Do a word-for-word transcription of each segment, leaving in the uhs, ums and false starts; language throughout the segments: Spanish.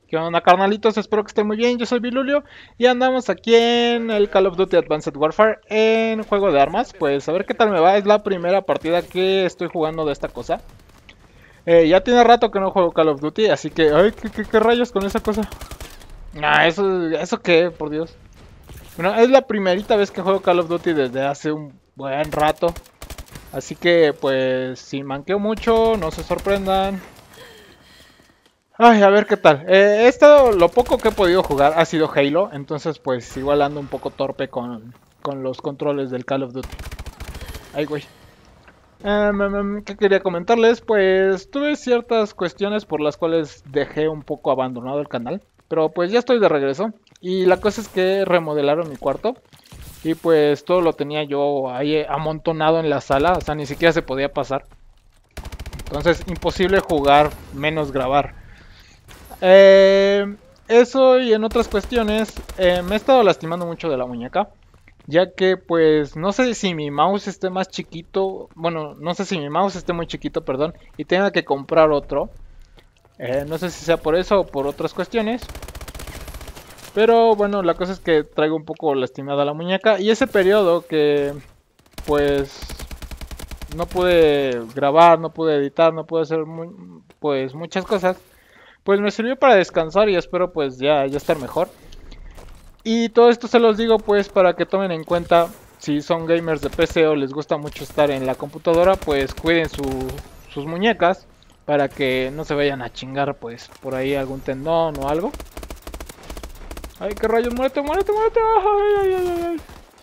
¿Qué onda, carnalitos? Espero que estén muy bien. Yo soy Bilulio y andamos aquí en el Call of Duty Advanced Warfare en juego de armas. Pues a ver qué tal me va. Es la primera partida que estoy jugando de esta cosa. Eh, ya tiene rato que no juego Call of Duty, así que... Ay, ¿qué, qué, qué rayos con esa cosa? Ah, eso, ¿eso qué? Por Dios. Bueno, es la primerita vez que juego Call of Duty desde hace un buen rato. Así que, pues, si manqueo mucho, no se sorprendan. Ay, a ver qué tal. Eh, he estado, lo poco que he podido jugar ha sido Halo, entonces pues igual ando un poco torpe con, con los controles del Call of Duty. Ay, güey. Um, um, um, ¿Qué quería comentarles? Pues tuve ciertas cuestiones por las cuales dejé un poco abandonado el canal, pero pues ya estoy de regreso. Y la cosa es que remodelaron mi cuarto y pues todo lo tenía yo ahí amontonado en la sala, o sea, ni siquiera se podía pasar. Entonces, imposible jugar menos grabar. Eh, eso y en otras cuestiones, eh, me he estado lastimando mucho de la muñeca, ya que pues no sé si mi mouse esté más chiquito, bueno, no sé si mi mouse esté muy chiquito, perdón, y tenga que comprar otro. Eh, no sé si sea por eso o por otras cuestiones. Pero bueno, la cosa es que traigo un poco lastimada la muñeca y ese periodo que pues no pude grabar, no pude editar, no pude hacer muy, pues muchas cosas. Pues me sirvió para descansar y espero pues ya, ya estar mejor. Y todo esto se los digo pues para que tomen en cuenta, si son gamers de P C o les gusta mucho estar en la computadora, pues cuiden su, sus muñecas para que no se vayan a chingar pues por ahí algún tendón o algo. Ay, qué rayos, muérete, muérete, muérete. Ay, ay, ay, ay.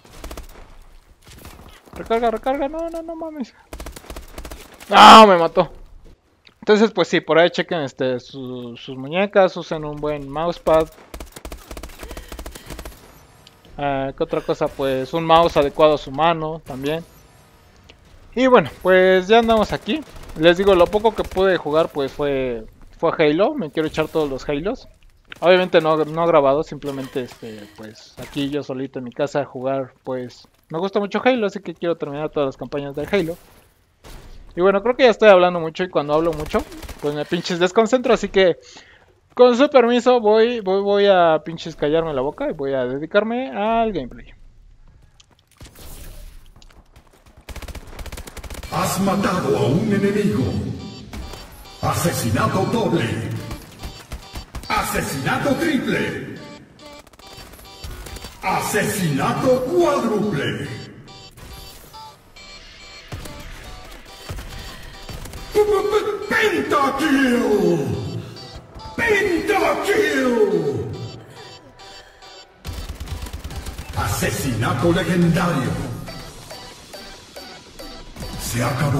Recarga, recarga, no, no, no mames. ¡Ah! Me mató. Entonces, pues sí, por ahí chequen este, su, sus muñecas, usen un buen mousepad. Uh, ¿Qué otra cosa? Pues un mouse adecuado a su mano también. Y bueno, pues ya andamos aquí. Les digo, lo poco que pude jugar pues fue, fue Halo. Me quiero echar todos los Halos. Obviamente no, no grabado, simplemente este, pues aquí yo solito en mi casa jugar, pues me gusta mucho Halo, así que quiero terminar todas las campañas del Halo. Y bueno, creo que ya estoy hablando mucho y cuando hablo mucho, pues me pinches desconcentro, así que con su permiso voy, voy, voy a pinches callarme la boca y voy a dedicarme al gameplay. Has matado a un enemigo. Asesinato doble. Asesinato triple. Asesinato cuádruple. Pentakill. Pentakill. Asesinato legendario. Se acabó.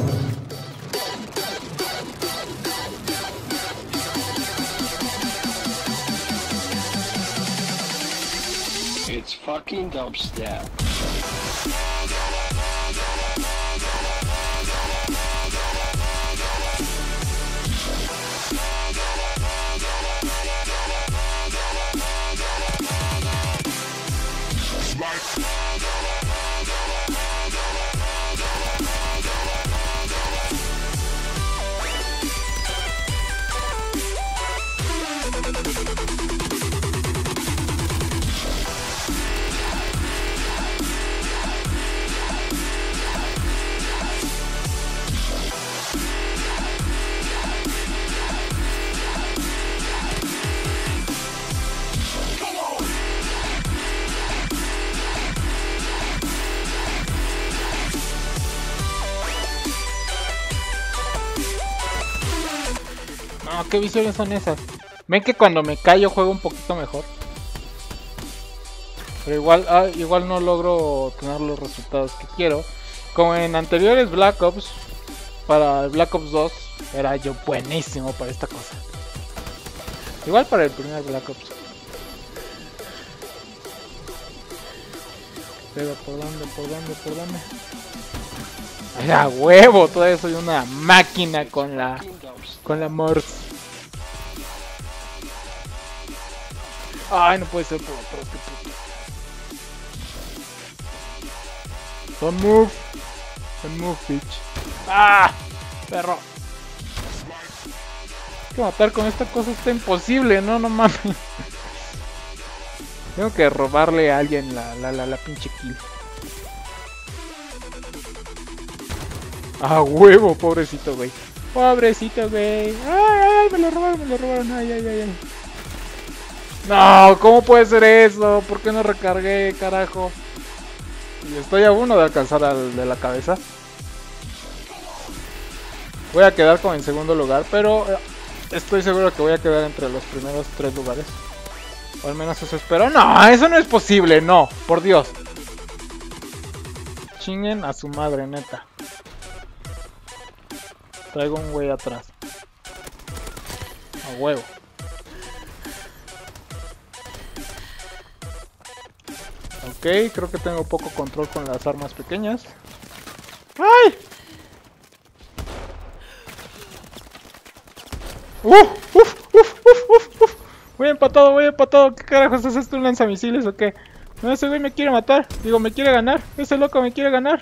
It's fucking dubstep. No, qué visiones son esas. Ven que cuando me callo juego un poquito mejor. Pero igual, ah, igual no logro tener los resultados que quiero. Como en anteriores Black Ops, para el Black Ops dos, era yo buenísimo para esta cosa. Igual para el primer Black Ops. Pero por dónde, por dónde, por dónde. ¡Ay, a huevo! Todavía soy una máquina con la... Con la Morse. Ay, no puede ser por otro, qué puto. Don't move. Don't move, bitch. ¡Ah! Perro. Que matar con esta cosa está imposible, no, no mames. Tengo que robarle a alguien la, la, la, la pinche kill. Ah, huevo, pobrecito, güey. Pobrecito, güey. Ay, ay, me lo robaron, me lo robaron. Ay, ay, ay, ay. No, ¿cómo puede ser eso? ¿Por qué no recargué, carajo? Y estoy a uno de alcanzar al de la cabeza. Voy a quedar como en segundo lugar, pero estoy seguro que voy a quedar entre los primeros tres lugares. O al menos eso espero. No, eso no es posible, no, por Dios. Chinguen a su madre, neta. Traigo un güey atrás. A huevo. Ok, creo que tengo poco control con las armas pequeñas. ¡Ay! ¡Uf! ¡Uf! ¡Uf! ¡Uf! ¡Uf! ¡Uf! Voy empatado, voy empatado. ¿Qué carajos es esto? ¿Un lanzamisiles o qué? No, ese güey me quiere matar. Digo, me quiere ganar. Ese loco me quiere ganar.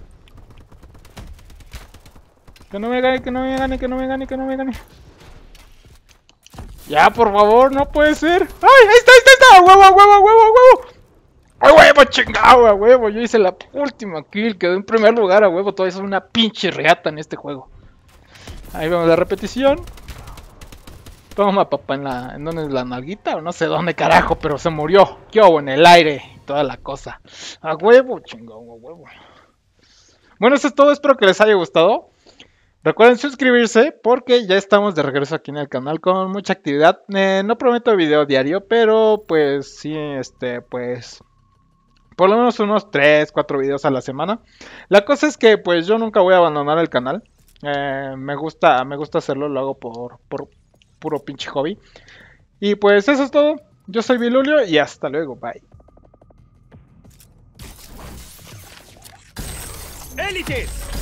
Que no me gane, que no me gane, que no me gane, que no me gane. Ya, por favor, no puede ser. ¡Ay! ¡Ahí está, ahí está, ahí está! ¡Huevo, huevo, huevo, huevo! ¡A huevo, chingado, a huevo! Yo hice la última kill, quedé en primer lugar, a huevo. Todavía soy una pinche reata en este juego. Ahí vemos la repetición. Toma, papá, en la... ¿En dónde es la nalguita? O no sé dónde, carajo, pero se murió. ¿Qué hubo? En el aire. Toda la cosa. A huevo, chingado, a huevo. Bueno, eso es todo. Espero que les haya gustado. Recuerden suscribirse porque ya estamos de regreso aquí en el canal con mucha actividad. Eh, no prometo video diario, pero pues sí, este, pues... por lo menos unos tres, cuatro videos a la semana. La cosa es que pues yo nunca voy a abandonar el canal. Eh, me gusta, me gusta hacerlo, lo hago por, por puro pinche hobby. Y pues eso es todo. Yo soy Vilulio y hasta luego, bye. ¡Élites!